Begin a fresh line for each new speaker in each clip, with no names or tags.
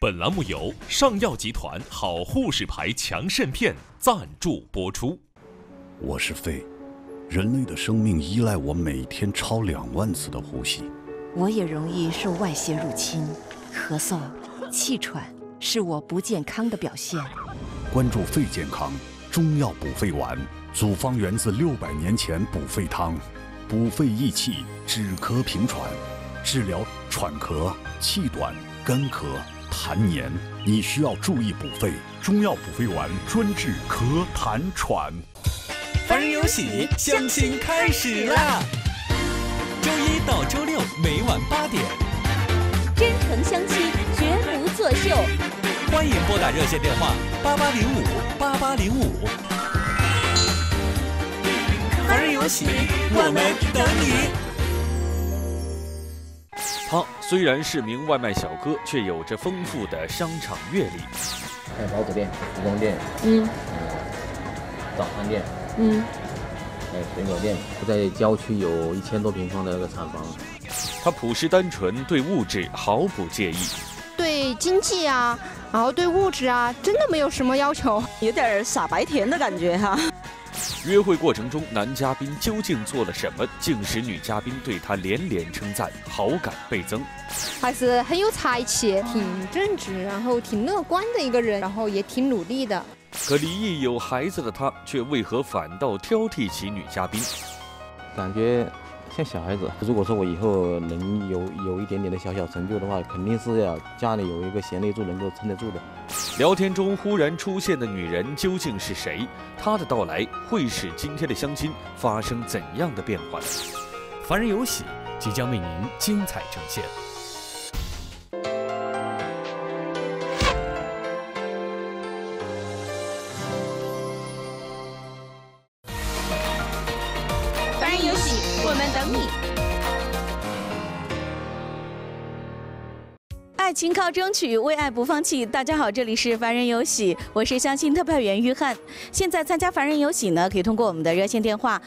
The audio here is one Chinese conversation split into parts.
本栏目由上药集团好护士牌强肾片赞助播出。
我是肺，人类的生命依赖我每天超2万次的呼吸。
我也容易受外邪入侵，咳嗽、气喘是我不健康的表现。
关注肺健康，中药补肺丸，组方源自600年前补肺汤，补肺益气，止咳平喘，治疗喘咳、气短、干咳、痰黏。你需要注意补肺，中药补肺丸专治咳痰喘。
凡人有喜，相亲开始啦！周一到周六每晚8点，
真诚相亲，绝不作秀。
欢迎拨打热线电话88058805。凡人有喜，我们等你。
他虽然是名外卖小哥，却有着丰富的商场阅历。
还有包子店、服装店，早餐店，还有水果店。我在郊区有1000多平方的那个厂房。
他朴实单纯，对物质毫不介意。
对经济啊，然后对物质啊，真的没有什么要求，
有点傻白甜的感觉哈。
约会过程中，男嘉宾究竟做了什么，竟使女嘉宾对他连连称赞，好感倍增？
还是很有才气，挺正直，然后挺乐观的一个人，然后也挺努力的。
可离异有孩子的他，却为何反倒挑剔起女嘉宾？
感觉像小孩子。如果说我以后能有一点点的小成就的话，肯定是要家里有一个贤内助能够撑得住的。
聊天中忽然出现的女人究竟是谁？她的到来会使今天的相亲发生怎样的变化呢？
凡人有喜即将为您精彩呈现。
凡人有喜，我们等你。
爱情靠争取，为爱不放弃。大家好，这里是凡人有喜，我是相亲特派员约翰。现在参加凡人有喜呢，可以通过我们的热线电话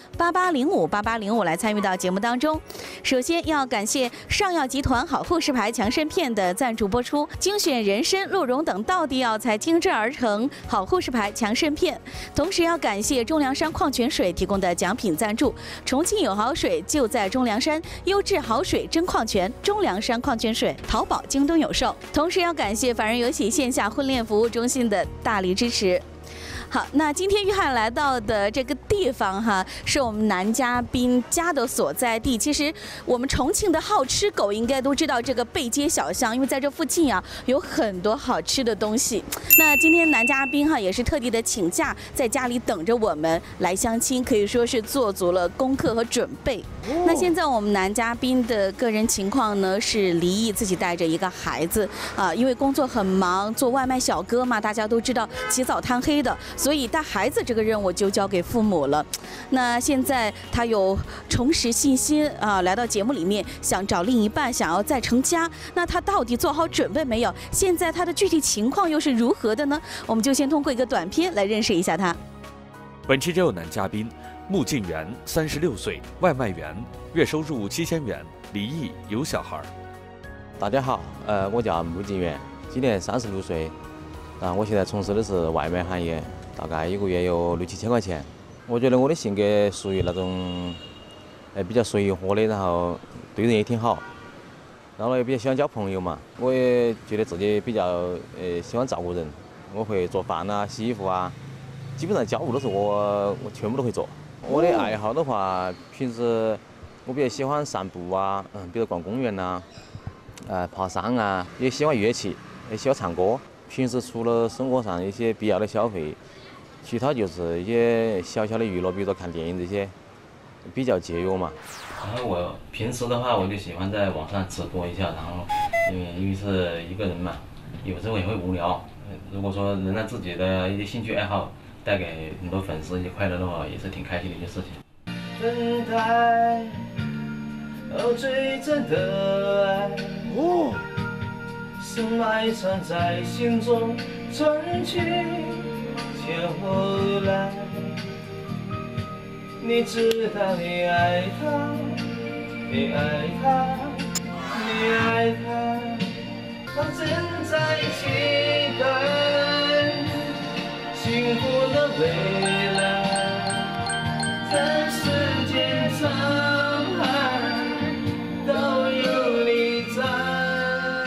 88058805来参与到节目当中。首先要感谢上药集团好护士牌强肾片的赞助播出，精选人参、鹿茸等道地药材精制而成好护士牌强肾片。同时要感谢中粮山矿泉水提供的奖品赞助，重庆有好水就在中粮山，优质好水真矿泉，中粮山矿泉水，淘宝、京东有售。同时要感谢凡人有喜线下婚恋服务中心的大力支持。好，那今天约翰来到的这个地方哈，是我们男嘉宾家的所在地。其实我们重庆的好吃狗应该都知道这个背街小巷，因为在这附近啊有很多好吃的东西。那今天男嘉宾哈也是特地的请假，在家里等着我们来相亲，可以说是做足了功课和准备。那现在我们男嘉宾的个人情况呢是离异，自己带着一个孩子啊，因为工作很忙，做外卖小哥嘛，大家都知道起早贪黑的。所以带孩子这个任务就交给父母了。那现在他有重拾信心啊，来到节目里面想找另一半，想要再成家。那他到底做好准备没有？现在他的具体情况又是如何的呢？我们就先通过一个短片来认识一下他。
本期热男嘉宾穆晋元，36岁，外卖员，月收入7000元，离异，有小孩。
大家好，我叫穆晋元，今年36岁，我现在从事的是外卖行业。大概一个月有6、7千块钱。我觉得我的性格属于那种比较随和的，然后对人也挺好，然后也比较喜欢交朋友嘛。我也觉得自己比较喜欢照顾人，我会做饭啊、洗衣服啊，基本上家务都是我全部都会做。我的爱好的话，平时我比较喜欢散步啊，比如逛公园呐，爬山啊，也喜欢乐器，也喜欢唱歌。平时除了生活上一些必要的消费，其他就是一些小小的娱乐，比如说看电影这些，比较节约嘛。然后我平时的话，我就喜欢在网上直播一下，然后因为是一个人嘛，有时候也会无聊。如果说能让自己的一些兴趣爱好带给很多粉丝一些快乐的话，也是挺开心的一件事情。等待，最真的爱，是埋藏在心中传奇。前后来，你知道你爱他，你爱他，你爱他。
我正在期待幸福的未来，在世间沧海都有你在。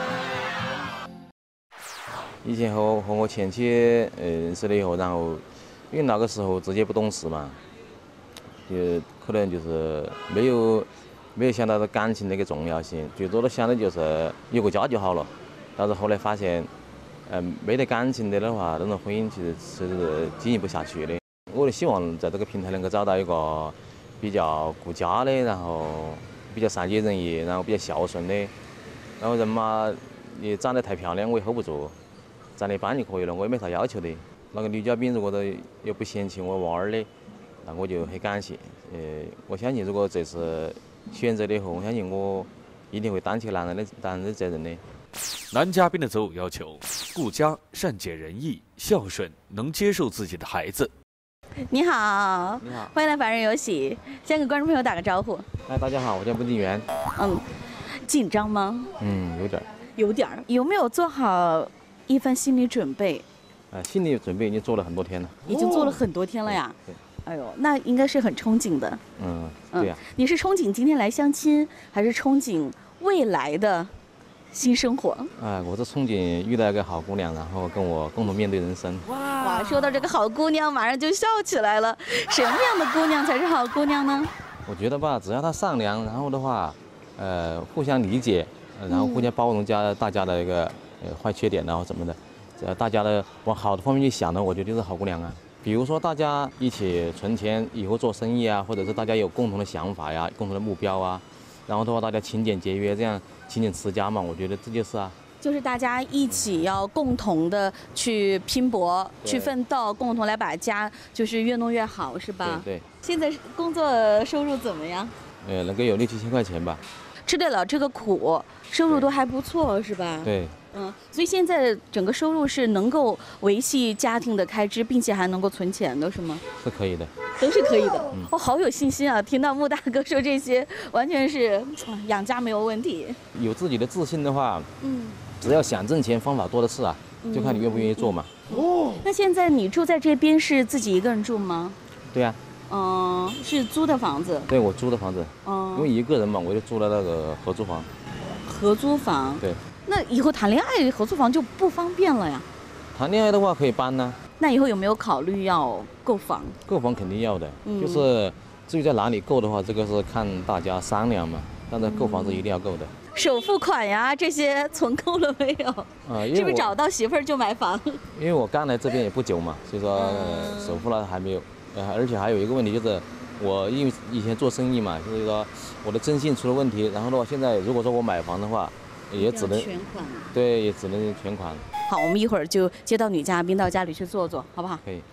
以前和我前妻认识了以后，然后因为那个时候自己也不懂事嘛，就可能就是没有想到感情那个重要性，最多的想的就是有个家就好了。但是后来发现，没得感情的话，那种婚姻其实是经营不下去的。我就希望在这个平台能够找到一个比较顾家的，然后比较善解人意，然后比较孝顺的，然后人嘛也长得太漂亮我也 hold 不住，站得一般就可以了，我也没啥要求的。那个女嘉宾如果都又不嫌弃我娃儿的，那我就很感谢。我相信如果这次选择了以后，我相信我一定会担起男人的责任的。
男嘉宾的择偶要求：顾家、善解人意、孝顺，能接受自己的孩子。
你好，
你好，
欢迎来凡人有喜，先给观众朋友打个招呼。
大家好，我叫穆景元。
紧张吗？
有点儿。
有点儿。有没有做好一番心理准备？
心理准备已经做了很多天了。
已经做了很多天了呀。
对。
哎呦，那应该是很憧憬的。
对呀。
你是憧憬今天来相亲，还是憧憬未来的新生活？
我是憧憬遇到一个好姑娘，然后跟我共同面对人生。
哇，说到这个好姑娘，马上就笑起来了。什么样的姑娘才是好姑娘呢？
我觉得吧，只要她善良，然后的话，互相理解，然后互相包容大家的一个坏缺点然后什么的，只要大家的往好的方面去想呢，我觉得就是好姑娘啊。比如说大家一起存钱，以后做生意啊，或者是大家有共同的想法呀、共同的目标啊，然后的话大家勤俭节约，这样勤俭持家嘛，我觉得这就是啊。
就是大家一起要共同的去拼搏、去奋斗，共同来把家就是越弄越好，是吧？
对。
现在工作收入怎么样？
能够有6、7千块钱吧。
吃得了这个苦，收入都还不错，是吧？
对。
所以现在整个收入是能够维系家庭的开支，并且还能够存钱的，是吗？
是可以的。
都是可以的。我好有信心啊！听到穆大哥说这些，完全是养家没有问题。
有自己的自信的话，只要想挣钱，方法多的是啊，就看你愿不愿意做嘛。
那现在你住在这边是自己一个人住吗？
对呀。
是租的房子？
对，我租的房子。因为一个人嘛，我就租了那个合租房。
合租房？
对。
那以后谈恋爱合租房就不方便了呀？
谈恋爱的话可以搬呢。
那以后有没有考虑要购房？
购房肯定要的，就是至于在哪里购的话，这个是看大家商量嘛。但是购房是一定要购的。
首付款呀，这些存够了没有？是不是找到媳妇儿就买房？
因为我刚来这边也不久嘛，所以说首付呢还没有。而且还有一个问题就是，我因为以前做生意嘛，所以说我的征信出了问题。然后的话，现在如果说我买房的话，也只能
全款。
对，也只能全款。
好，我们一会儿就接到女嘉宾到家里去坐坐，好不好？
可以。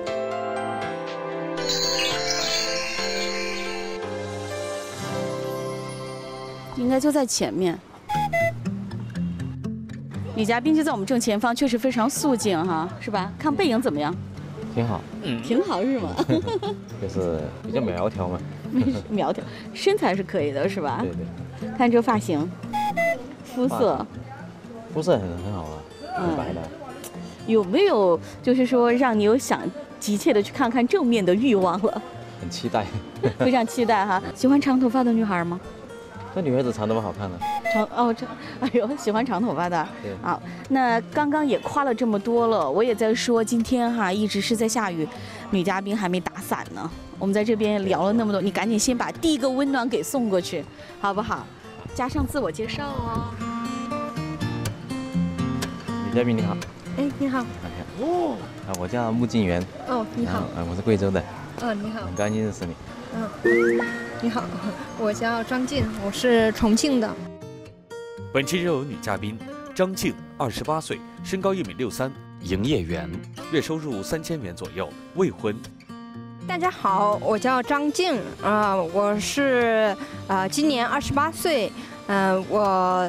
应该就在前面。女嘉宾就在我们正前方，确实非常素净哈，是吧？看背影怎么样？
挺好。
挺好是吗？
就是比较苗条嘛。
苗条，身材是可以的，是吧？
对对。
看这发型，肤色。
肤色很好啊，很白的。
有没有就是说让你有想急切的去看看正面的欲望了？
很期待。
非常期待哈！喜欢长头发的女孩吗？
这女孩子长头发好看的。
哎呦，喜欢长头发的。
对。
好，那刚刚也夸了这么多了，我也在说今天哈一直是在下雨，女嘉宾还没打伞呢。我们在这边聊了那么多，你赶紧先把第一个温暖给送过去，好不好？加上自我介绍哦。
女嘉宾你好。
哎，你好。
我叫穆景元。
你好。
我是贵州的。
你好。
很高兴认识你。
你好，我叫张静，我是重庆的。
本期热有女嘉宾张静，28岁，身高1.63米，营业员，月收入3000元左右，未婚。
大家好，我叫张静，我是今年28岁，我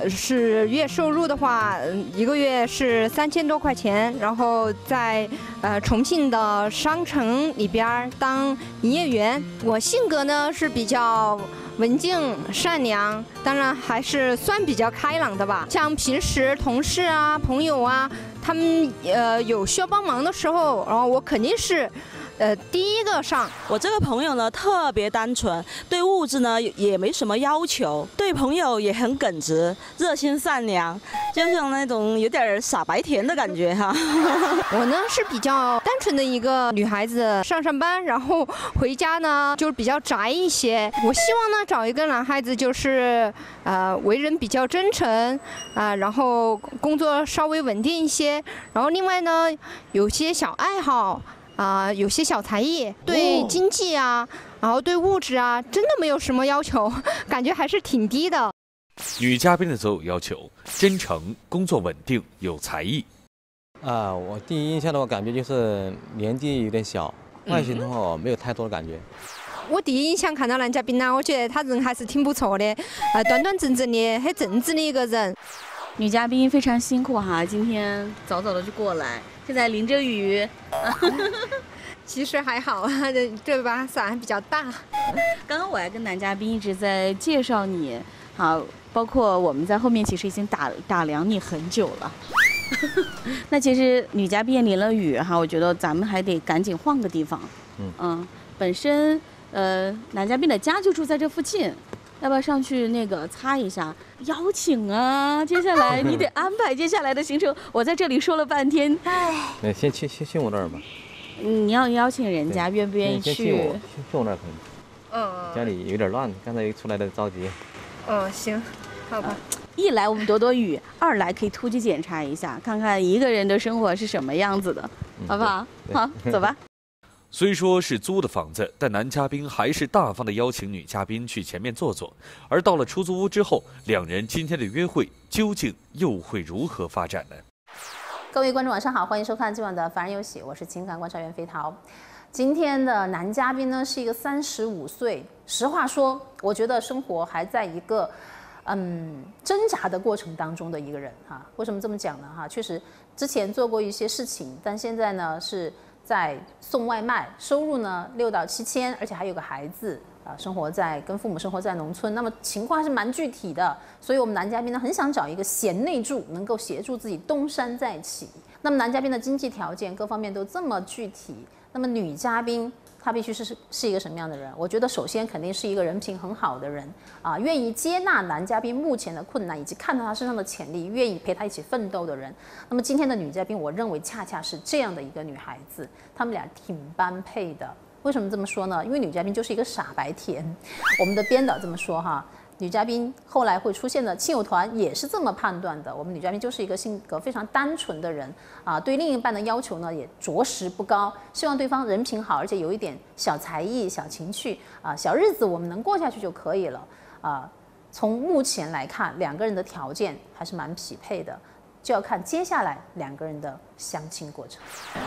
是月收入的话，一个月是3000多块钱，然后在重庆的商城里边当营业员。我性格呢是比较文静善良，当然还是算比较开朗的吧。像平时同事啊、朋友啊，他们有需要帮忙的时候，然后我肯定是第一个上。
我这个朋友呢特别单纯，对物质呢也没什么要求，对朋友也很耿直，热心善良，就像那种有点傻白甜的感觉哈。
我呢是比较单纯的一个女孩子，上班，然后回家呢就是比较宅一些。我希望呢找一个男孩子，就是为人比较真诚然后工作稍微稳定一些，然后另外呢有些小爱好。有些小才艺，对经济啊，然后对物质啊，真的没有什么要求，感觉还是挺低的。
女嘉宾的择偶要求：真诚、工作稳定、有才艺。
我第一印象的话，感觉就是年纪有点小，外形的话没有太多的感觉。
我第一印象看到男嘉宾呢，我觉得他人还是挺不错的，端端正正的，很正直的一个人。
女嘉宾非常辛苦哈，今天早早的就过来，现在淋着雨。
其实还好啊，这把伞比较大。
刚刚我还跟男嘉宾一直在介绍你，好，包括我们在后面其实已经打量你很久了。那其实女嘉宾也淋了雨哈，我觉得咱们还得赶紧换个地方。本身男嘉宾的家就住在这附近。要不要上去那个擦一下？邀请啊！接下来你得安排接下来的行程。我在这里说了半天，
哎，先去我那儿吧。
你要邀请人家，愿不愿意去？
去我那儿可以。家里有点乱，刚才出来的着急。
行，好吧。
一来我们躲躲雨，二来可以突击检查一下，看看一个人的生活是什么样子的，好不好？好，走吧。
虽说是租的房子，但男嘉宾还是大方地邀请女嘉宾去前面坐坐。而到了出租屋之后，两人今天的约会究竟又会如何发展呢？
各位观众晚上好，欢迎收看今晚的《凡人有喜》，我是情感观察员飞桃。今天的男嘉宾呢是一个35岁，实话说，我觉得生活还在一个挣扎的过程当中的一个人哈。为什么这么讲呢？哈，确实之前做过一些事情，但现在呢是在送外卖，收入呢6到7千，而且还有个孩子跟父母生活在农村，那么情况还是蛮具体的。所以我们男嘉宾呢很想找一个贤内助，能够协助自己东山再起。那么男嘉宾的经济条件各方面都这么具体，那么女嘉宾她必须是一个什么样的人？我觉得首先肯定是一个人品很好的人愿意接纳男嘉宾目前的困难，以及看到他身上的潜力，愿意陪他一起奋斗的人。那么今天的女嘉宾，我认为恰恰是这样的一个女孩子，她们俩挺般配的。为什么这么说呢？因为女嘉宾就是一个傻白甜，我们的编导这么说哈。女嘉宾后来会出现的亲友团也是这么判断的。我们女嘉宾就是一个性格非常单纯的人对另一半的要求呢也着实不高，希望对方人品好，而且有一点小才艺、小情趣小日子我们能过下去就可以了从目前来看，两个人的条件还是蛮匹配的，就要看接下来两个人的相亲过程。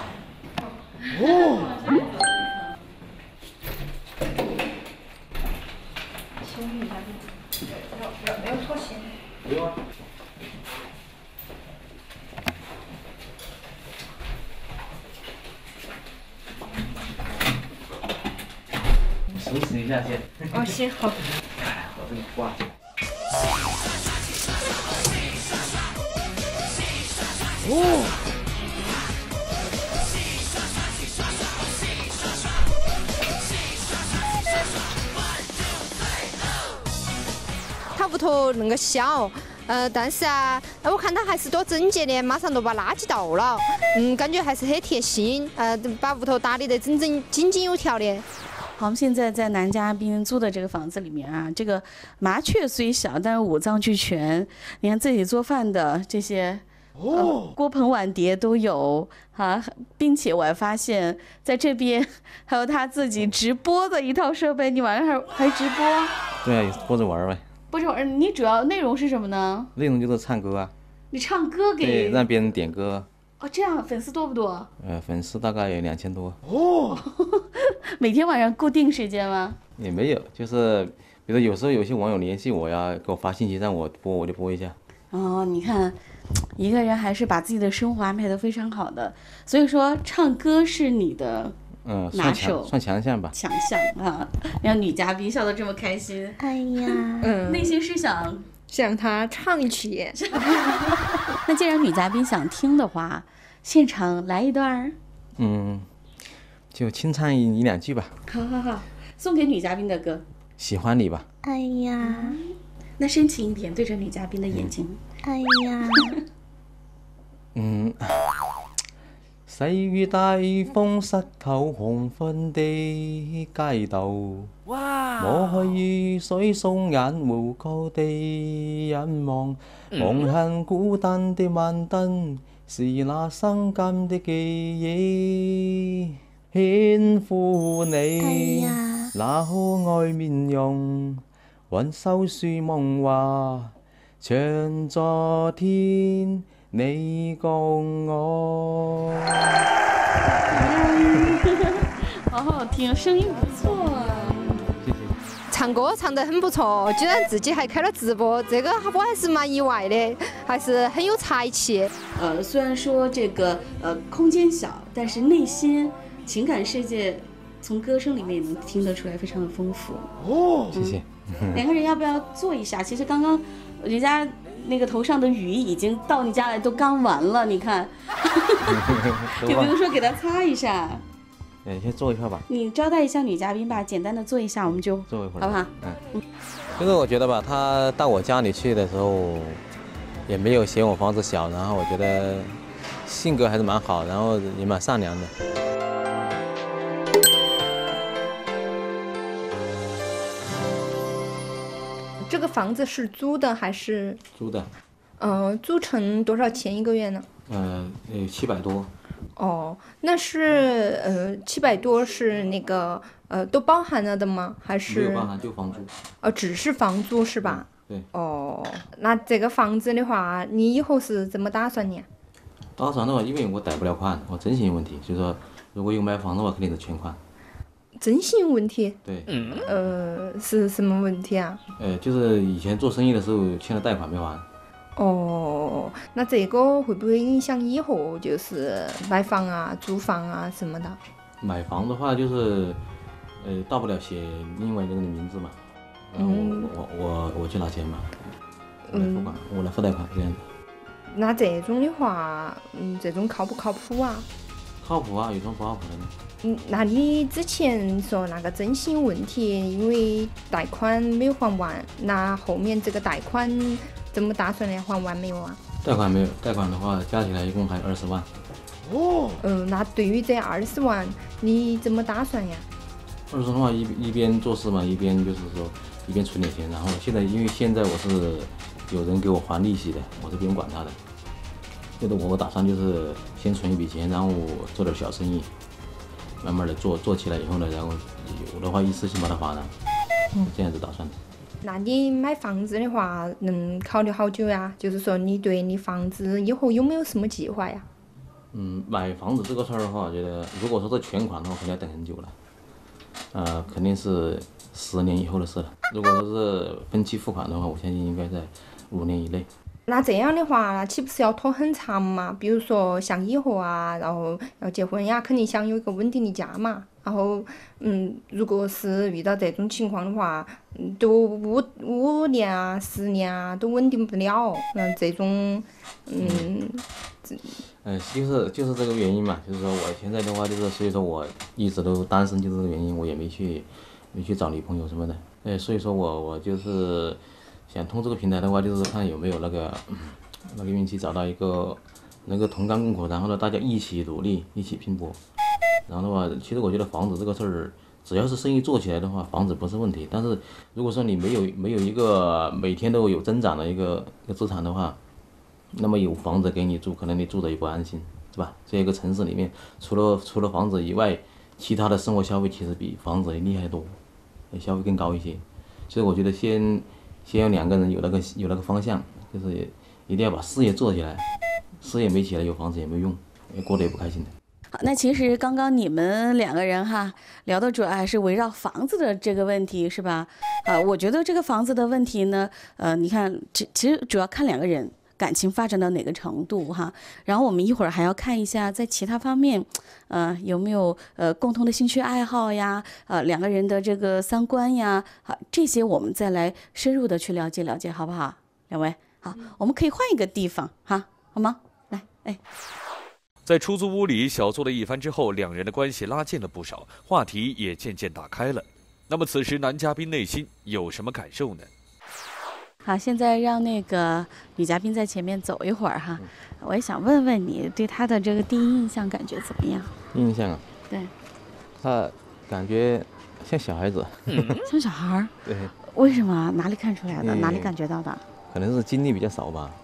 没有拖鞋。
没有啊。收拾一下先。
行好。
我这里挂着。
他屋头那个小，但是我看他还是多整洁的，马上都把垃圾倒了，感觉还是很贴心，把屋头打理得整整井井有条的。
好，我们现在在男嘉宾租的这个房子里面这个麻雀虽小，但是五脏俱全。你看自己做饭的这些，锅盆碗碟都有并且我还发现在这边还有他自己直播的一套设备，你晚上还直播？
对啊，播着玩呗。
播着玩，你主要内容是什么呢？
内容就是唱歌
你唱歌给？
对，让别人点歌。
这样粉丝多不多？
粉丝大概有2000多。
每天晚上固定时间吗？
也没有，就是比如有时候有些网友联系我呀，给我发信息让我播，我就播一下。
哦，你看，一个人还是把自己的生活安排得非常好的，所以说唱歌是你的拿手，
算强项吧。
强项啊！让女嘉宾笑得这么开心，哎呀，内心是
想她唱一曲。
那既然女嘉宾想听的话，现场来一段。
就清唱一两句吧。
好，送给女嘉宾的歌。
喜欢你吧。
哎呀，那深情一点，对着女嘉宾的眼睛。哎呀。
細雨大風濕透紅昏的街道，我去雨水雙眼無告地隱望，望向孤單的晚燈，是那傷感的記憶，輕撫你那可愛面容，挽手說夢話，像昨天。你共我，
好好听，声音不错啊！
谢谢。
唱歌唱得很不错，居然自己还开了直播，这个我还是蛮意外的，还是很有才气。
虽然说这个空间小，但是内心情感世界从歌声里面也能听得出来，非常的丰富。
谢谢。
两个人要不要坐一下？其实刚刚人家。那个头上的雨已经到你家来，都刚完了，你看，有没有说给他擦一下？
先坐一下吧。
你招待一下女嘉宾吧，简单的坐一下，我们就
坐一会儿，
好不好？
就是我觉得吧，他到我家里去的时候，也没有嫌我房子小，然后我觉得性格还是蛮好，然后也蛮善良的。
这个房子是租的还是？
租的。
租成多少钱一个月呢
？700多。
哦，那是700多是那个都包含了的吗？还是？
没有包含，就房租。
只是房租是吧？
对。
哦，那这个房子的话，你以后是怎么打算呢？
打算的话，因为我贷不了款，我征信问题，所以说如果有买房的话，肯定是全款。
征信问题？
对。
是什么问题啊？
就是以前做生意的时候欠了贷款没还。
哦，那这个会不会影响以后就是买房啊、租房啊什么的？
买房的话就是，大不了写另外一个人的名字嘛，然后我去拿钱嘛，我来付款，我来付贷款这样子。
那这种的话，这种靠不靠谱啊？
靠谱啊，有什么不靠谱的呢？
那你之前说那个征信问题，因为贷款没有还完，那后面这个贷款怎么打算的？还完没有啊？
贷款没有，贷款的话加起来一共还20万。
那对于这20万，你怎么打算呀
？20万的话，一边做事嘛，一边就是说一边存点钱，然后因为现在我是有人给我还利息的，我是不用管他的。就是我打算就是先存一笔钱，然后做点小生意，慢慢的做起来以后呢，然后有的话一次性把它还了，这样子打算的。
那你买房子的话，能考虑好久呀？就是说你对你房子以后有没有什么计划呀？
买房子这个事儿的话，我觉得如果说是全款的话，肯定要等很久了，肯定是10年以后的事了。如果说是分期付款的话，我相信应该在5年以内。
那这样的话，岂不是要拖很长嘛？比如说像以后啊，然后要结婚呀，肯定想有一个稳定的家嘛。然后，如果是遇到这种情况的话，都5年啊、10年啊都稳定不了。这种，
就是这个原因嘛。就是说我现在的话，就是所以说我一直都单身，就是这个原因，我也没去找女朋友什么的。所以说我就是想通过这个平台的话，就是看有没有那个运气找到一个能够同甘共苦，然后呢大家一起努力，一起拼搏。然后的话，其实我觉得房子这个事儿，只要是生意做起来的话，房子不是问题。但是如果说你没有一个每天都有增长的一个资产的话，那么有房子给你住，可能你住着也不安心，是吧？这一个城市里面，除了房子以外，其他的生活消费其实比房子厉害多，消费更高一些。所以我觉得先要2个人有那个方向，就是一定要把事业做起来。事业没起来，有房子也没有用，过得也不开心的。
好，那其实刚刚你们2个人聊的主要还是围绕房子的这个问题，是吧？我觉得这个房子的问题呢，你看，其实主要看2个人， 感情发展到哪个程度哈。然后我们一会儿还要看一下在其他方面，有没有共同的兴趣爱好呀，两个人的这个三观呀，这些我们再来深入的去了解了解，好不好？两位，好，我们可以换一个地方哈，好吗？来，哎。
在出租屋里小坐了一番之后，两人的关系拉近了不少，话题也渐渐打开了。那么此时男嘉宾内心有什么感受呢？
好，现在让那个女嘉宾在前面走一会儿哈，我也想问问你对她的这个第一印象感觉怎么样？
印象啊？
对，
她感觉像小孩子，
像小孩儿。
对，
为什么？哪里看出来的？哪里感觉到的？
可能是经历比较少吧。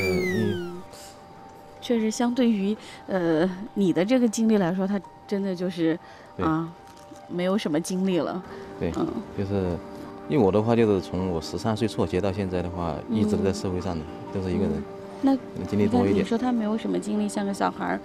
确实，相对于你的这个经历来说，他真的就是没有什么经历了。
对，就是因为我的话，就是从我13岁辍学到现在的话，一直都在社会上的，都是一个人。
那
经历多一点。
你说他没有什么经历，像个小孩儿，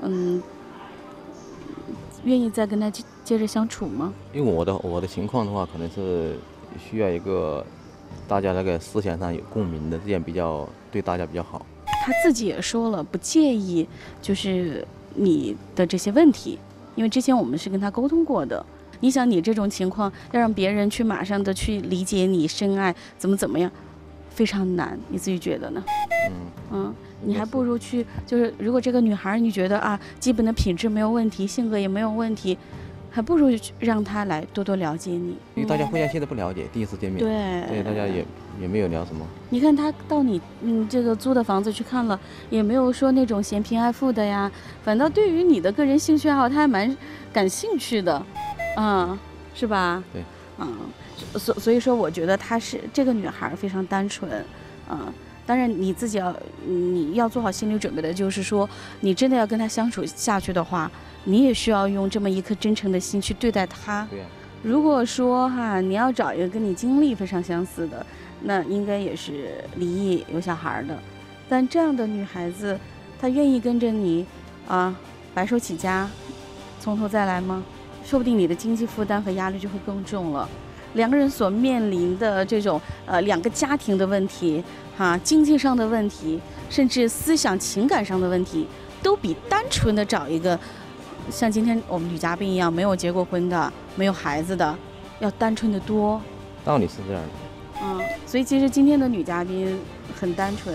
愿意再跟他接着相处吗？
因为我的情况的话，可能是需要一个大家那个思想上有共鸣的，这样比较对大家比较好。
他自己也说了，不介意就是你的这些问题，因为之前我们是跟他沟通过的。你想，你这种情况要让别人去马上的去理解你、深爱，怎么样，非常难。你自己觉得呢？你还不如去，就是如果这个女孩你觉得基本的品质没有问题，性格也没有问题，还不如让她来多多了解你。
因为大家互相现在不了解，第一次见面，对大家也没有聊什么。
你看他到你这个租的房子去看了，也没有说那种嫌贫爱富的呀，反倒对于你的个人兴趣爱好，他还蛮感兴趣的，是吧？
对，
所以说我觉得她是这个女孩非常单纯，当然你自己你要做好心理准备的，就是说你真的要跟她相处下去的话，你也需要用这么一颗真诚的心去对待她。
对呀。
如果说你要找一个跟你经历非常相似的，那应该也是离异有小孩的。但这样的女孩子，她愿意跟着你白手起家，从头再来吗？说不定你的经济负担和压力就会更重了。两个人所面临的这种两个家庭的问题经济上的问题，甚至思想情感上的问题，都比单纯的找一个像今天我们女嘉宾一样没有结过婚的、没有孩子的要单纯的多。
道理是这样的。
所以其实今天的女嘉宾很单纯。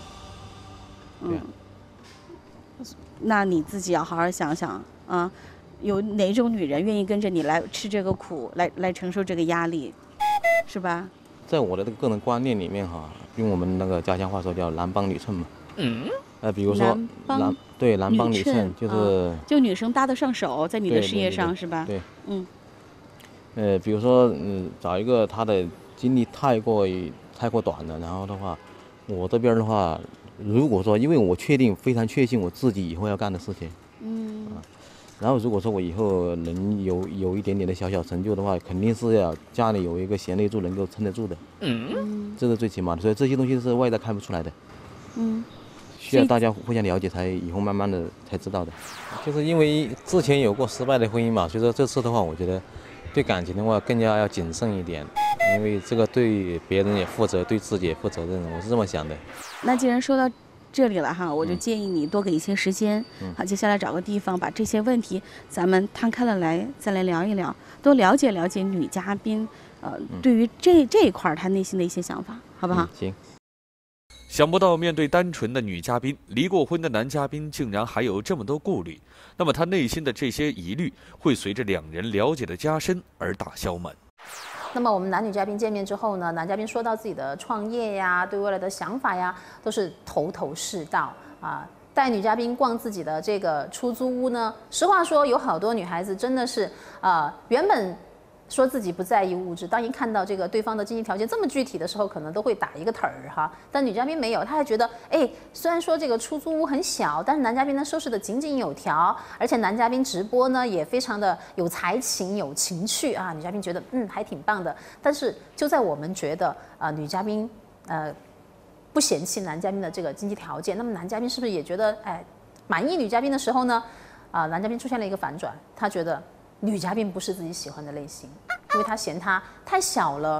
那你自己要好好想想有哪种女人愿意跟着你来吃这个苦，来承受这个压力，是吧？
在我的个人观念里面用我们那个家乡话说叫男帮女衬嘛。比如说男帮女衬，
就女生搭得上手，在你的事业上是吧？
对。比如说找一个她的经历太过短了，然后的话，我这边的话，如果说因为我非常确信我自己以后要干的事情，然后如果说我以后能有一点点的小小成就的话，肯定是要家里有一个贤内助能够撑得住的，这是最起码的。所以这些东西是外在看不出来的，需要大家互相了解，才以后慢慢的才知道的。就是因为之前有过失败的婚姻嘛，所以说这次的话，我觉得对感情的话更加要谨慎一点，因为这个对别人也负责，对自己也负责任，我是这么想的。
那既然说到这里了我就建议你多给一些时间，接下来找个地方把这些问题咱们摊开了来再来聊一聊，多了解了解女嘉宾对于这一块她内心的一些想法，好不好？
行。
想不到面对单纯的女嘉宾，离过婚的男嘉宾竟然还有这么多顾虑，那么他内心的这些疑虑会随着两人了解的加深而打消吗？
那么我们男女嘉宾见面之后呢，男嘉宾说到自己的创业呀，对未来的想法呀，都是头头是道带女嘉宾逛自己的这个出租屋呢，实话说，有好多女孩子真的是原本说自己不在意物质，当一看到这个对方的经济条件这么具体的时候，可能都会打一个盹儿但女嘉宾没有，她还觉得虽然说这个出租屋很小，但是男嘉宾呢收拾得井井有条，而且男嘉宾直播呢也非常的有才情、有情趣女嘉宾觉得还挺棒的。但是就在我们觉得女嘉宾不嫌弃男嘉宾的这个经济条件，那么男嘉宾是不是也觉得满意女嘉宾的时候呢？男嘉宾出现了一个反转，他觉得女嘉宾不是自己喜欢的类型，因为他嫌她太小了，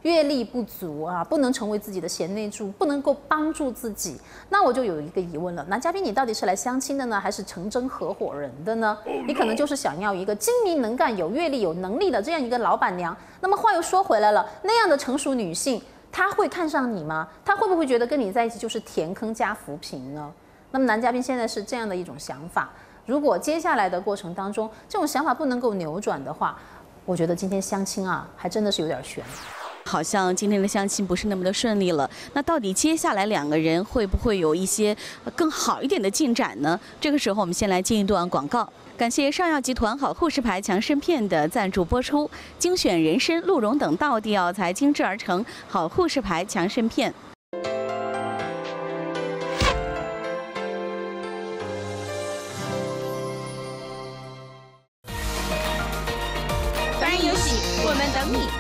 阅历不足啊，不能成为自己的贤内助，不能够帮助自己。那我就有一个疑问了，男嘉宾，你到底是来相亲的呢，还是成真合伙人的呢？你可能就是想要一个精明能干、有阅历、有能力的这样一个老板娘。那么话又说回来了，那样的成熟女性，她会看上你吗？她会不会觉得跟你在一起就是填坑加扶贫呢？那么男嘉宾现在是这样的一种想法。如果接下来的过程当中，这种想法不能够扭转的话，我觉得今天相亲啊，还真的是有点悬。
好像今天的相亲不是那么的顺利了。那到底接下来2个人会不会有一些更好一点的进展呢？这个时候我们先来进一段广告。感谢上药集团好护士牌强身片的赞助播出，精选人参、鹿茸等道地药材精制而成好护士牌强身片。
凡人有喜，我们等你。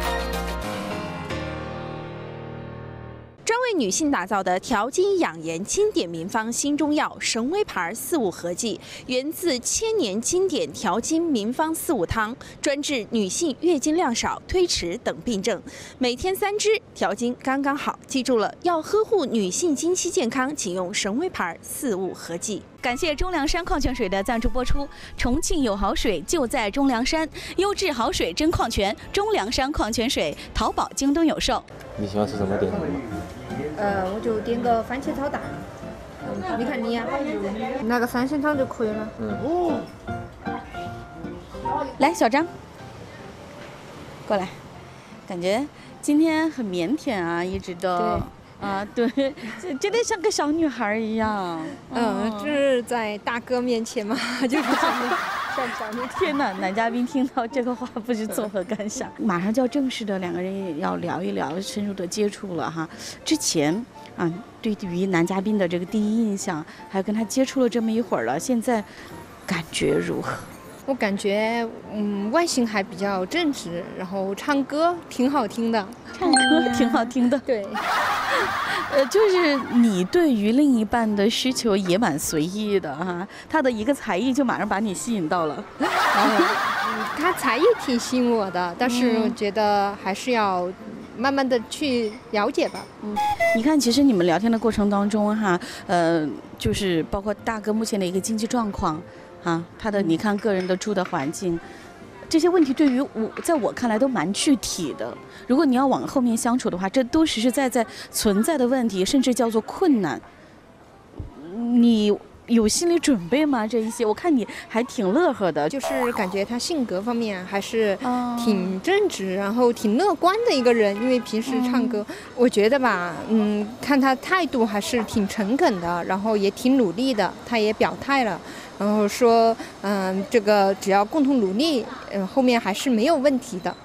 专为女性打造的调经养颜经典名方新中药神威牌45合剂，源自1000年经典调经名方45汤，专治女性月经量少、推迟等病症。每天3支，调经刚刚好。记住了，要呵护女性经期健康，请用神威牌45合剂。
感谢钟良山矿泉水的赞助播出。重庆有好水就在钟良山，优质好水真矿泉，钟良山矿泉水，淘宝、京东有售。
你喜欢吃什么点心吗？
我就点个番茄炒蛋。你看你呀，拿个3鲜汤就可以了。
来，小张，过来。感觉今天很腼腆啊，一直都。啊，对，真的像个小女孩一样。
就是在大哥面前嘛，就是像小女孩。
天哪，男嘉宾听到这个话不知作何感想？马上就要正式的2个人也要聊一聊，深入的接触了哈。之前啊，对于男嘉宾的这个第一印象，还跟他接触了这么一会儿了，现在感觉如何？
我感觉，外形还比较正直，然后唱歌挺好听的，
唱歌挺好听的。
对，
就是你对于另一半的需求也蛮随意的哈，他的一个才艺就马上把你吸引到了。
他才艺挺吸引我的，但是我觉得还是要慢慢的去了解吧。
你看，其实你们聊天的过程当中哈，就是包括大哥目前的一个经济状况。他的你看个人的住的环境，这些问题对于在我看来都蛮具体的。如果你要往后面相处的话，这都实实在在存在的问题，甚至叫做困难。你有心理准备吗？这一些我看你还挺乐呵的，
就是感觉他性格方面还是挺正直，然后挺乐观的一个人。因为平时唱歌，我觉得吧，看他态度还是挺诚恳的，然后也挺努力的，他也表态了。然后说，这个只要共同努力，后面还是没有问题的。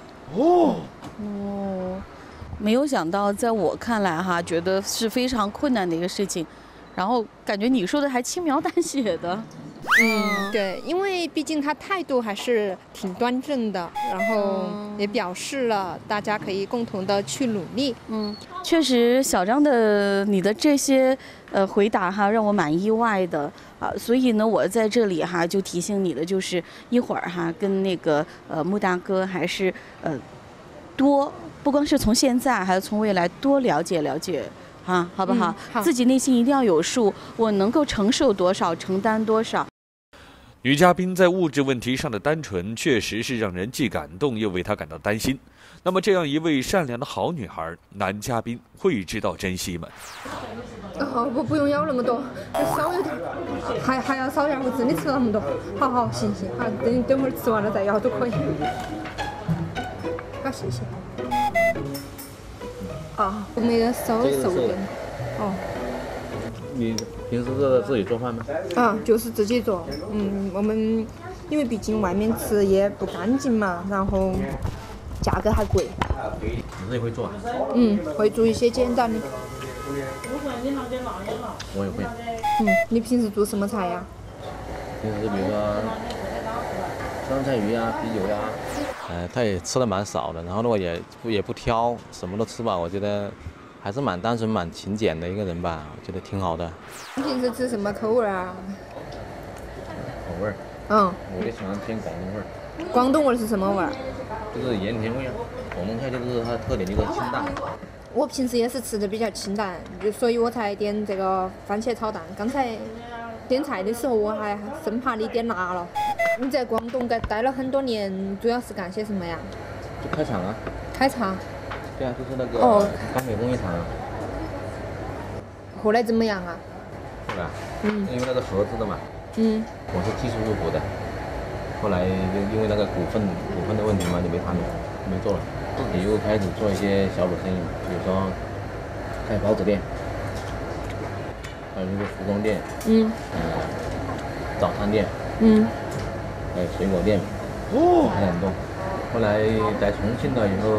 没有想到，在我看来哈，觉得是非常困难的一个事情，然后感觉你说的还轻描淡写的。
对，因为毕竟他态度还是挺端正的，然后也表示了大家可以共同的去努力。
确实，小张的你的这些回答哈，让我蛮意外的啊。所以呢，我在这里哈就提醒你的就是一会儿哈跟那个穆大哥还是多不光是从现在，还有从未来多了解了解。好不好？
好，
自己内心一定要有数，我能够承受多少，承担多少。
女嘉宾在物质问题上的单纯，确实是让人既感动又为她感到担心。那么，这样一位善良的好女孩，男嘉宾会知道珍惜吗？
不用要那么多，少一点，还要少点，我真的吃那么多。好，行，好，等会儿吃完了再要都可以。好，谢谢。我们要稍微瘦点。
你平时是自己做饭吗？
就是自己做。我们因为毕竟外面吃也不干净嘛，然后价格还贵。
你自己会做？
会做一些简单的。
我也会。
你平时做什么菜呀？
平时比如说酸菜鱼呀、啤酒呀。他也吃的蛮少的，然后呢，我也不挑，什么都吃吧。我觉得还是蛮单纯、蛮勤俭的一个人吧，我觉得挺好的。
你平时吃什么口味啊？
口味？我就喜欢偏广东味。
广东味是什么味？
就是盐甜味啊。 广东菜就是它的特点就是清淡。
我平时也是吃的比较清淡，所以我才点这个番茄炒蛋。刚才点菜的时候，我还生怕你点辣了。你在广东待了很多年，主要是干些什么呀？
就开厂啊。
开厂。
对啊，就是那个钢铁工业厂啊。
后来怎么样啊？
后来，因为那个合资的嘛。我是技术入股的，后来就因为那个股份的问题嘛，就没做了。自己又开始做一些小本生意，比如说开包子店，还有那个服装店，早餐店，还有水果店，开很多。后来在重庆了以后，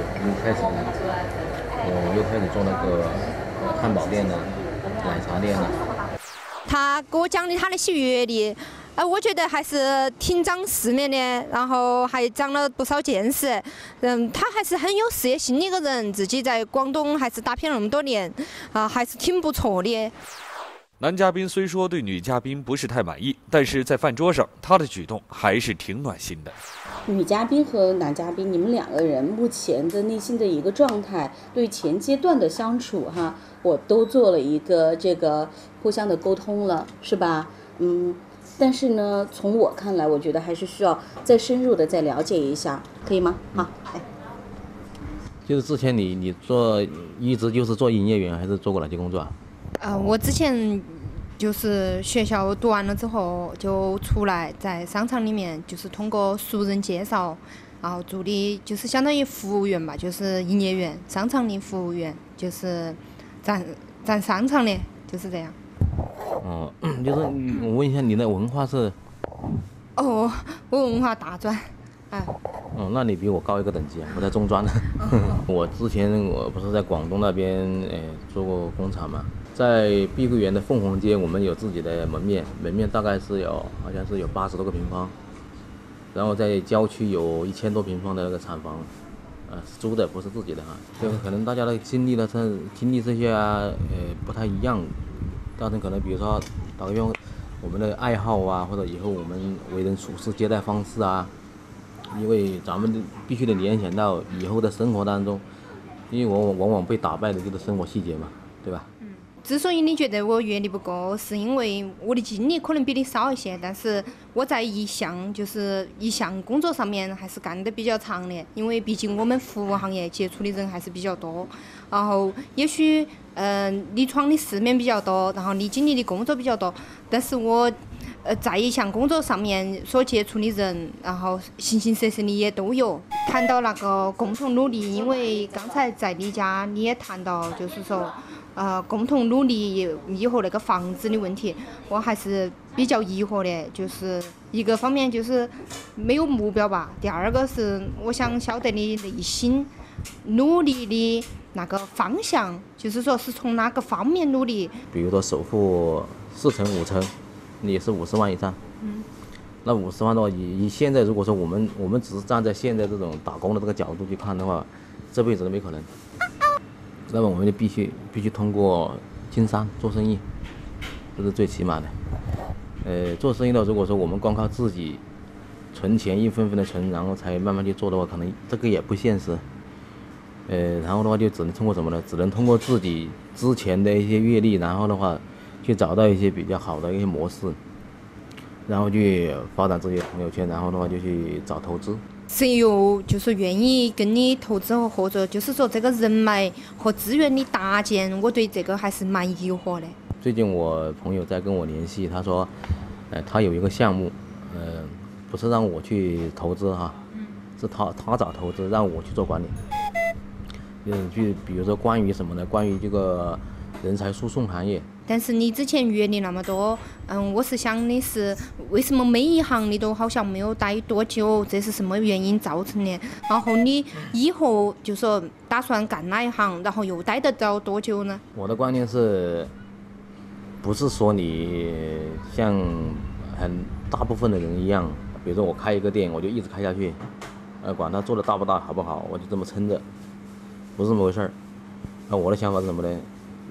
我又开始做那个汉堡店了，奶茶店了。
他给我讲的他那些阅历，我觉得还是挺长世面的，然后还长了不少见识。他还是很有事业心的一个人，自己在广东还是打拼了那么多年，还是挺不错的。
男嘉宾虽说对女嘉宾不是太满意，但是在饭桌上，他的举动还是挺暖心的。
女嘉宾和男嘉宾，你们两个人目前的内心的一个状态，对前阶段的相处哈，我都做了一个这个互相的沟通了，是吧？但是呢，从我看来，我觉得还是需要再深入的再了解一下，可以吗？好，来。
就是之前你一直就是做营业员，还是做过哪些工作啊？
我之前就是学校读完了之后就出来，在商场里面就是通过熟人介绍，然后做的就是相当于服务员吧，就是营业员，商场的服务员，就是站商场的，就是这样。
就是我问一下你的文化是？
我文化大专。
那你比我高一个等级啊，我在中专。我之前我不是在广东那边做过工厂嘛，在碧桂园的凤凰街，我们有自己的门面大概是好像是有80多个平方，然后在郊区有1000多平方的那个厂房，是租的，不是自己的哈。就可能大家的经历这些不太一样，但是可能比如说打个比方，我们的爱好啊，或者以后我们为人处事、接待方式啊。因为咱们必须得联想到以后的生活当中，因为我往往被打败的就是生活细节嘛，对吧？
之所以你觉得我阅历不够，是因为我的经历可能比你少一些，但是我在一项工作上面还是干得比较长的，因为毕竟我们服务行业接触的人还是比较多，然后也许你闯的世面比较多，然后你经历的工作比较多，但是我在一项工作上面所接触的人，然后形形色色的也都有。谈到那个共同努力，因为刚才在你家你也谈到，就是说，共同努力以后那个房子的问题，我还是比较疑惑的。就是一个方面就是没有目标吧，第二个是我想晓得你内心努力的那个方向，就是说是从哪个方面努力。
比如说首付4成5成。也是50万以上，那50万的话，以现在如果说我们只是站在现在这种打工的这个角度去看的话，这辈子都没可能。那么我们就必须通过经商做生意，这是最起码的。做生意的如果说我们光靠自己存钱一分分的存，然后才慢慢去做的话，可能这个也不现实。然后的话就只能通过什么呢？只能通过自己之前的一些阅历，然后的话。去找到一些比较好的一些模式，然后去发展自己的朋友圈，然后的话就去找投资。
谁有就是愿意跟你投资和合作，就是说这个人脉和资源的搭建，我对这个还是蛮疑惑的。
最近我朋友在跟我联系，他说，他有一个项目，不是让我去投资哈，是他找投资，让我去做管理。就比如说关于什么呢？关于这个人才输送行业。
但是你之前阅历那么多，我是想的是，为什么每一行你都好像没有待多久？这是什么原因造成的？然后你以后就说打算干哪一行，然后又待得到多久呢？
我的观念是，不是说你像大部分的人一样，比如说我开一个店，我就一直开下去，管它做的大不大好不好，我就这么撑着，不是这么回事儿。我的想法是什么呢？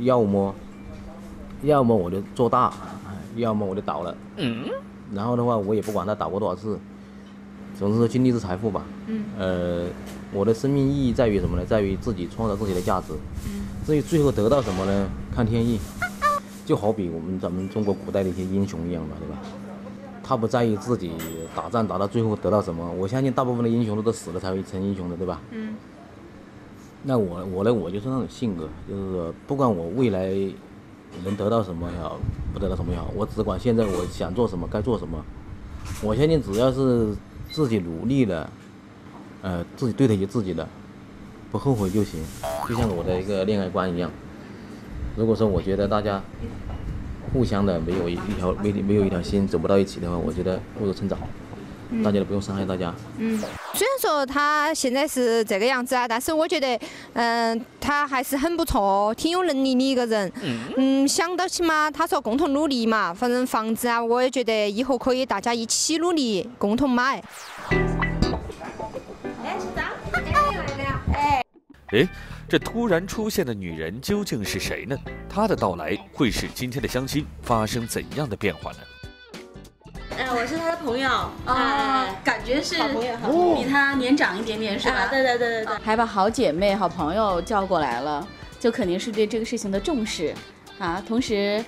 要么我就做大，要么我就倒了。然后的话，我也不管它倒过多少次， 总之说精力是财富吧。我的生命意义在于什么呢？在于自己创造自己的价值。至于最后得到什么呢？看天意。就好比咱们中国古代的一些英雄一样嘛，对吧？他不在意自己打仗打到最后得到什么，我相信大部分的英雄都死了才会成英雄的，对吧？那我呢，我就是那种性格，就是说不管我未来能得到什么也好，不得到什么也好，我只管现在我想做什么该做什么。我相信只要是自己努力了，自己对得起自己的，不后悔就行。就像我的一个恋爱观一样，如果说我觉得大家互相的没有一条心走不到一起的话，我觉得不如趁早，大家都不用伤害大家。
虽然说他现在是这个样子啊，但是我觉得，他还是很不错，挺有能力的一个人。想到起嘛，他说共同努力嘛，反正房子啊，我也觉得以后可以大家一起努力，共同买。
哎，这突然出现的女人究竟是谁呢？她的到来会使今天的相亲发生怎样的变化呢？
我是他的朋友感觉是比他年长一点点是吧？对，还把好姐妹、好朋友叫过来了，就肯定是对这个事情的重视啊。同时，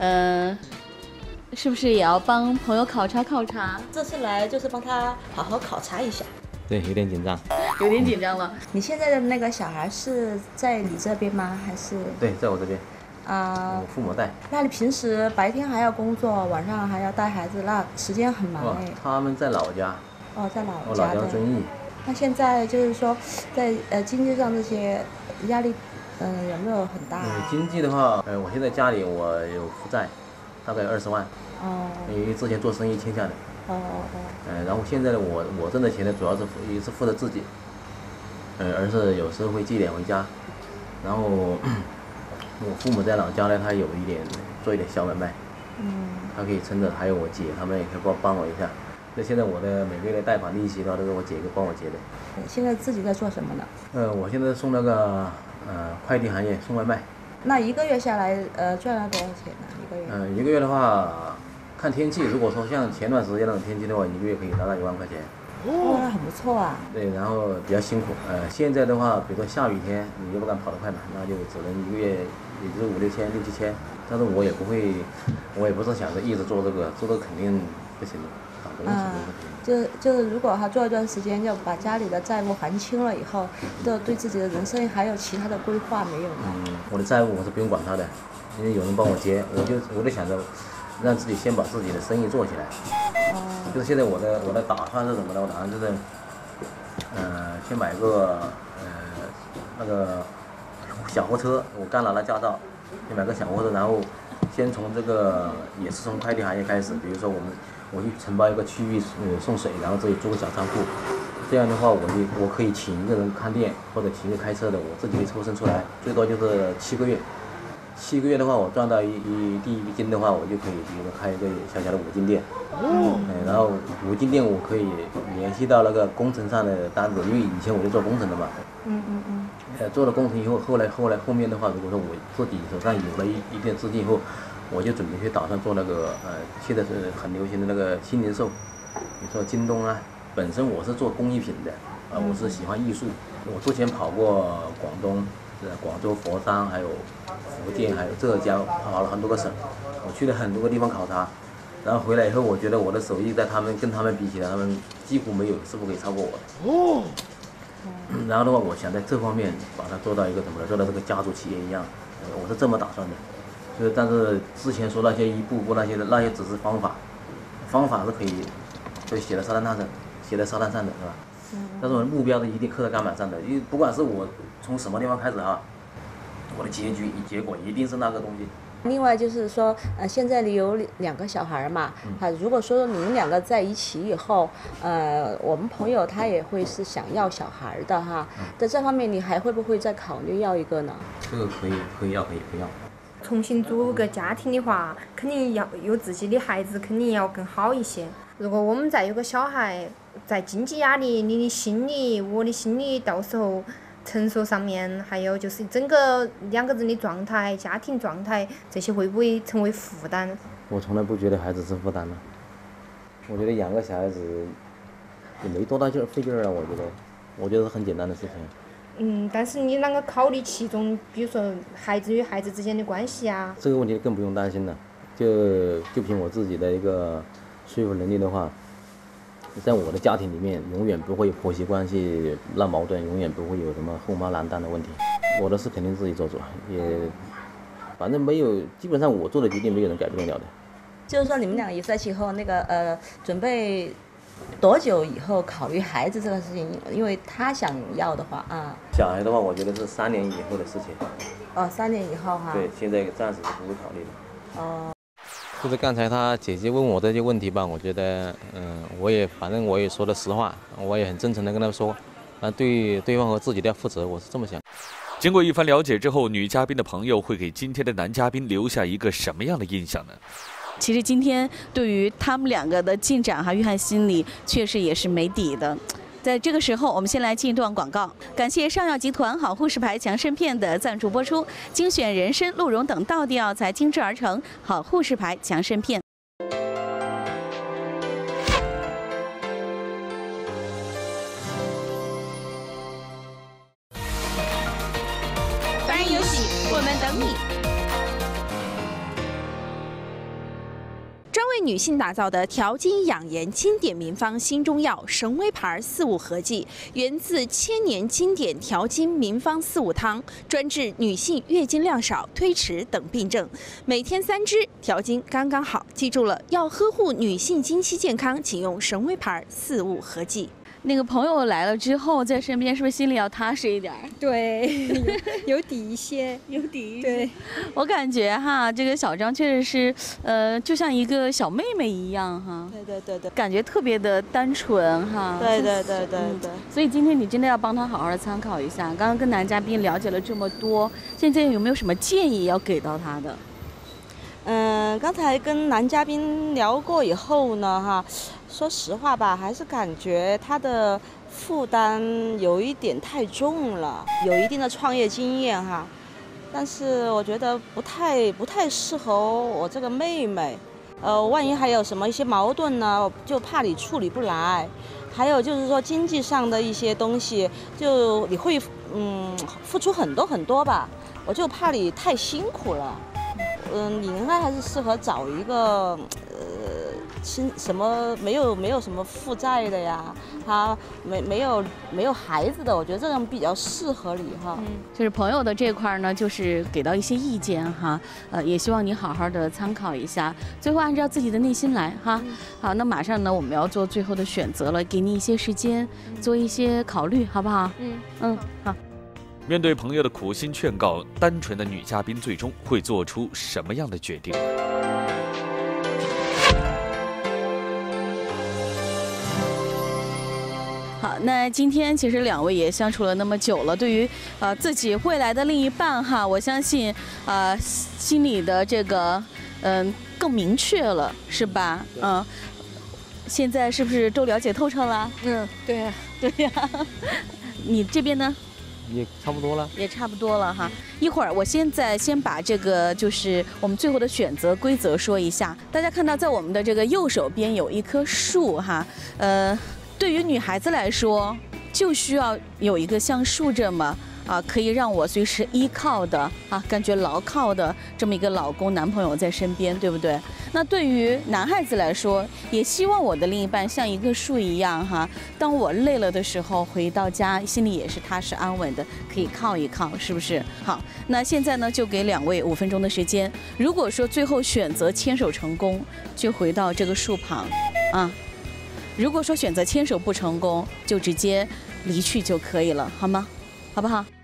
是不是也要帮朋友考察考察？
这次来就是帮他好好考察一下。
对，有点紧张。
有点紧张了。
你现在的那个小孩是在你这边吗？还是？
对，在我这边。我父母带。
那你平时白天还要工作，晚上还要带孩子，那时间很忙哎。
他们在老家。
在老家。
我老家遵义。
那现在就是说，在经济上这些压力，有没有很大？
经济的话，我现在家里我有负债，大概20万。因为之前做生意欠下的。然后现在呢，我挣的钱呢，主要是一是付的自己，而是有时候会寄点回家，然后我父母在老家呢，他有做一点小买卖，他可以撑着，还有我姐他们也可以帮我一下。那现在我的每个月的贷款利息的话，都是我姐帮我结的。
现在自己在做什么呢？
我现在送那个快递行业，送外卖。
那一个月下来赚了多少钱呢？一个月？
一个月的话。看天气，如果说像前段时间那种天气的话，一个月可以达到1万块钱。
那很不错啊。
对，然后比较辛苦。现在的话，比如说下雨天，你又不敢跑得快嘛，那就只能一个月也就5、6千、6、7千。但是我也不是想着一直做这个肯定不行的，打工肯定不行。
就是如果他做一段时间，要把家里的债务还清了以后，就对自己的人生还有其他的规划没有呢？
我的债务我是不用管他的，因为有人帮我结，我就想着。让自己先把自己的生意做起来。就是现在我的打算是什么呢？我打算就是，先买个那个小货车，我刚拿了驾照，先买个小货车，然后先从这个也是从快递行业开始，比如说我去承包一个区域送水，然后这里租个小仓库，这样的话我可以请一个人看店，或者请一个开车的，我自己可以抽身出来，最多就是7个月。7个月的话，我赚到第一笔金的话，我就可以比如说开一个小小的5金店。然后5金店我可以联系到那个工程上的单子，因为以前我就做工程的嘛。做了工程以后，后面的话，如果说我自己手上有了一定资金以后，我就准备去打算做那个现在是很流行的那个新零售，你说京东啊，本身我是做工艺品的，我是喜欢艺术，我之前跑过广东。广州、佛山，还有福建，还有浙江，跑了很多个省，我去了很多个地方考察，然后回来以后，我觉得我的手艺跟他们比起来，他们几乎没有师傅可以超过我的。然后的话，我想在这方面把它做到一个什么呢？做到这个家族企业一样，我是这么打算的。但是之前说那些一步步那些只是方法是可以就写在沙滩上的，是吧？但是我的目标是一定刻在钢板上的，因为不管是我从什么地方开始我的结果一定是那个东西。
另外就是说，现在你有2个小孩嘛，如果说你们2个在一起以后，我们朋友他也会是想要小孩的哈，在这方面你还会不会再考虑要一个呢？
这个可以要，可以不要。
重新组个家庭的话，肯定要有自己的孩子，肯定要更好一些。如果我们再有个小孩，在经济压力、我的心理，到时候承受上面，还有就是整个2个人的状态、家庭状态，这些会不会成为负担？
我从来不觉得孩子是负担的，我觉得养个小孩子也没多大劲儿费劲儿啊，我觉得是很简单的事情。
但是你啷个考虑其中，比如说孩子与孩子之间的关系啊？
这个问题更不用担心了，就凭我自己的一个说服能力的话，在我的家庭里面永远不会有婆媳关系闹矛盾，永远不会有什么后妈难当的问题。我的事肯定自己做主，也反正没有，基本上我做的决定没有人改变得了的。
就是说你们两个在一起以后，准备多久以后考虑孩子这个事情？因为他想要的话啊。
小孩的话，我觉得是3年以后的事情。
3年以后哈。
对，现在暂时是不会考虑的。就是刚才他姐姐问我这些问题吧，我觉得，反正我也说的实话，我也很真诚的跟他说，对对方和自己都要负责，我是这么想。
经过一番了解之后，女嘉宾的朋友会给今天的男嘉宾留下一个什么样的印象呢？
其实今天对于他们两个的进展约翰心里确实也是没底的。在这个时候，我们先来进一段广告。感谢上药集团好护士牌强肾片的赞助播出，精选人参、鹿茸等道地药材精制而成，好护士牌强肾片。
凡人有喜，我们等你。专为女性打造的调经养颜经典名方新中药神威牌45合剂，源自千年经典调经名方45汤，专治女性月经量少、推迟等病症。每天3支，调经刚刚好。记住了，要呵护女性经期健康，请用神威牌45合剂。
那个朋友来了之后，在身边是不是心里要踏实一点？
对，有底一些，
有底一些。
对，
我感觉这个小张确实是，就像一个小妹妹一样哈。
对，
感觉特别的单纯哈。
对。
所以今天你真的要帮他好好的参考一下。刚刚跟男嘉宾了解了这么多，现在有没有什么建议要给到他的？
刚才跟男嘉宾聊过以后呢，说实话吧，还是感觉他的负担有一点太重了，有一定的创业经验但是我觉得不太适合我这个妹妹，万一还有什么一些矛盾呢，就怕你处理不来，还有就是说经济上的一些东西，就你会付出很多吧，我就怕你太辛苦了。你应该还是适合找一个没有什么负债的呀，没有孩子的，我觉得这样比较适合你
就是朋友的这块呢，就是给到一些意见也希望你好好的参考一下，最后按照自己的内心来好，那马上呢我们要做最后的选择了，给你一些时间做一些考虑，好不好？好。
面对朋友的苦心劝告，单纯的女嘉宾最终会做出什么样的决定？
好，那今天其实两位也相处了那么久了，对于自己未来的另一半我相信心里的这个更明确了，是吧？现在是不是都了解透彻了？
对呀。
你这边呢？
也差不多了，
也差不多了一会儿我先把这个就是我们最后的选择规则说一下。大家看到在我们的这个右手边有一棵树对于女孩子来说，就需要有一个像树这么可以让我随时依靠的感觉牢靠的这么一个老公男朋友在身边，对不对？那对于男孩子来说，也希望我的另一半像一棵树一样当我累了的时候回到家，心里也是踏实安稳的，可以靠一靠，是不是？好，那现在呢就给两位5分钟的时间。如果说最后选择牵手成功，就回到这个树旁如果说选择牵手不成功，就直接离去就可以了，好吗？好不好？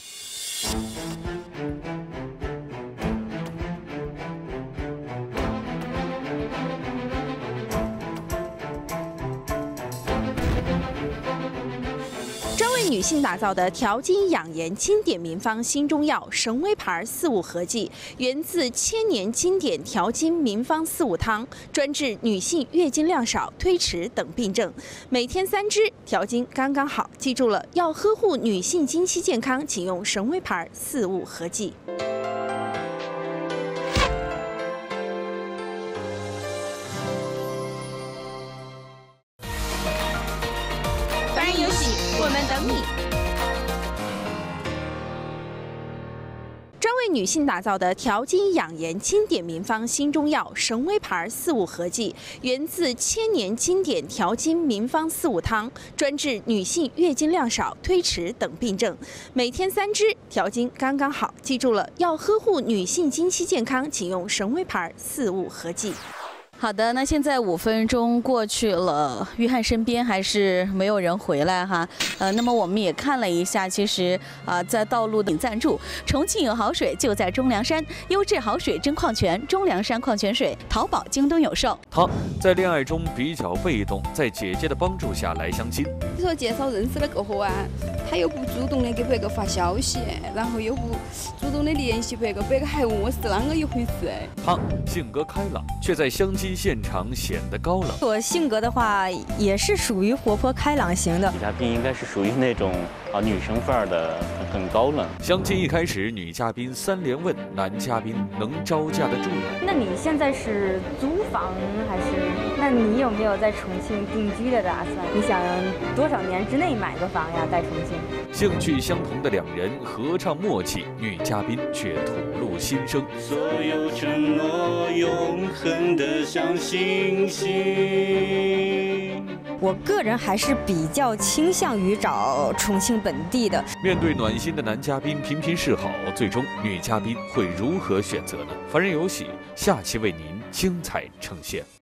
专为女性打造的调经养颜经典名方新中药神威牌45合剂，源自千年经典调经名方45汤，专治女性月经量少、推迟等病症。每天3支，调经刚刚好。记住了，要呵护女性经期健康，请用神威牌45合剂。 为女性打造的调经养颜经典名方新中药神威牌45合剂，源自千年经典调经名方45汤，专治女性月经量少、推迟等病症。每天3支，调经刚刚好。记住了，要呵护女性经期健康，请用神威牌45合剂。
好的，那现在5分钟过去了，约翰身边还是没有人回来哈。那么我们也看了一下，其实在道路顶赞助，重庆有好水就在钟梁山，优质好水真矿泉，钟梁山矿泉水，淘宝、京东有售。
他在恋爱中比较被动，在姐姐的帮助下来相亲。
你说介绍认识了过后啊，他又不主动的给别个发消息，然后又不主动的联系别个，别个还问我是啷个一回事。
他性格开朗，却在相亲现场显得高冷。
我性格的话，也是属于活泼开朗型的。
女嘉宾应该是属于那种女生范儿的，很高冷。
相亲一开始，女嘉宾3连问男嘉宾能招架得住吗？
那你现在是租房还是？那你有没有在重庆定居的打算？你想多少年之内买个房呀？在重庆。
兴趣相同的2人合唱默契，女嘉宾却吐露心声。
所有承诺永恒的像星星。
我个人还是比较倾向于找重庆本地的。
面对暖心的男嘉宾频频示好，最终女嘉宾会如何选择呢？凡人有喜，下期为您精彩呈现。